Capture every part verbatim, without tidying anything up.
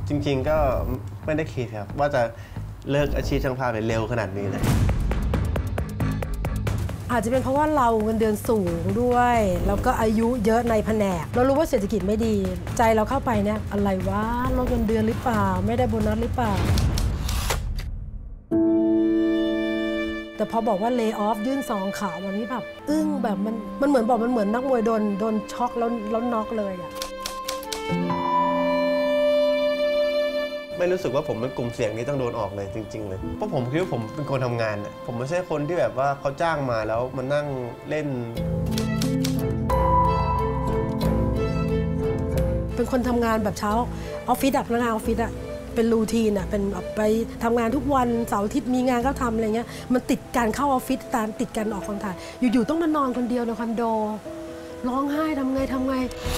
จริงๆก็ไม่ได้คิดครับว่าจะเลิกอาชีพช่างภาพเร็วขนาดนี้เลยอาจจะเป็นเพราะว่าเราเงินเดือนสูงด้วยแล้วก็อายุเยอะในแผนกเรารู้ว่าเศรษฐกิจไม่ดีใจเราเข้าไปเนี่ยอะไรวะลดเงินเดือนหรือเปล่าไม่ได้โบนัสหรือเปล่าแต่พอบอกว่า lay off ยื่นซองขาววันนี้แบบอึ้งแบบมันมันเหมือนบอกมันเหมือนนักมวยโดนโดนช็อกแล้วแล้วน็อกเลยอ่ะไม่รู้สึกว่าผมเป็นกลุ่มเสี่ยงนี้ต้องโดนออกเลยจริงๆเลยเพราะผมคิดว่าผมเป็นคนทำงานเนี่ยผมไม่ใช่คนที่แบบว่าเขาจ้างมาแล้วมานั่งเล่นเป็นคนทำงานแบบเช้าออฟฟิศอะพนักงานออฟฟิศอะเป็นรูทีนอะเป็นแบบไปทำงานทุกวันเสาร์อาทิตย์มีงานก็ทำอะไรเงี้ยมันติดการเข้าออฟฟิศตามติดการออกกองถ่ายอยู่ๆต้องมานอนคนเดียวในคอนโดร้องไห้ทำไงทำไง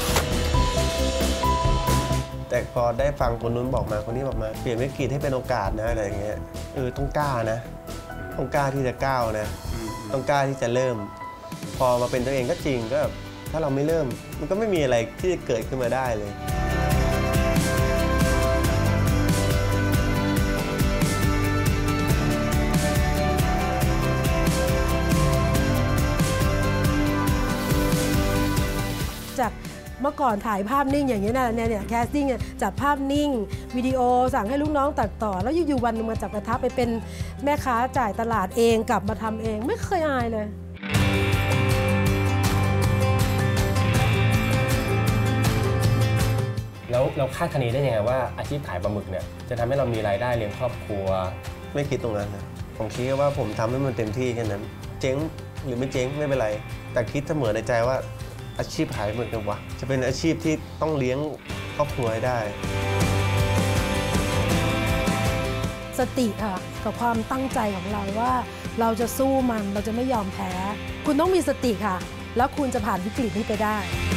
แต่พอได้ฟังคนนู้นบอกมาคนนี้บอกมาเปลี่ยนวิกฤตให้เป็นโอกาสนะอะไรอย่างเงี้ยเออต้องกล้านะต้องกล้าที่จะก้าวนะต้องกล้าที่จะเริ่มพอมาเป็นตัวเองก็จริงก็ถ้าเราไม่เริ่มมันก็ไม่มีอะไรที่จะเกิดขึ้นมาได้เลยจากเมื่อก่อนถ่ายภาพนิ่งอย่างนี้นะเนี่ยเนี่ยแคสติ้งจับภาพนิ่งวิดีโอสั่งให้ลูกน้องตัดต่อแล้วอยู่ๆวันนึงมาจับกระทะไปเป็นแม่ค้าจ่ายตลาดเองกลับมาทำเองไม่เคยอายเลยแล้วเราคาดคะเนได้ยังไงว่าอาชีพขายปลาหมึกเนี่ยจะทำให้เรามีรายได้เลี้ยงครอบครัวไม่คิดตรงนั้นนะผมคิดว่าผมทำให้มันเต็มที่แค่นั้นเจ๊งหรือไม่เจ๊งไม่เป็นไรแต่คิดเสมอในใจว่าอาชีพขายปลาหมึกกันวะจะเป็นอาชีพที่ต้องเลี้ยงครอบครัวให้ได้สติค่ะกับความตั้งใจของเราว่าเราจะสู้มันเราจะไม่ยอมแพ้คุณต้องมีสติค่ะแล้วคุณจะผ่านวิกฤตนี้ไปได้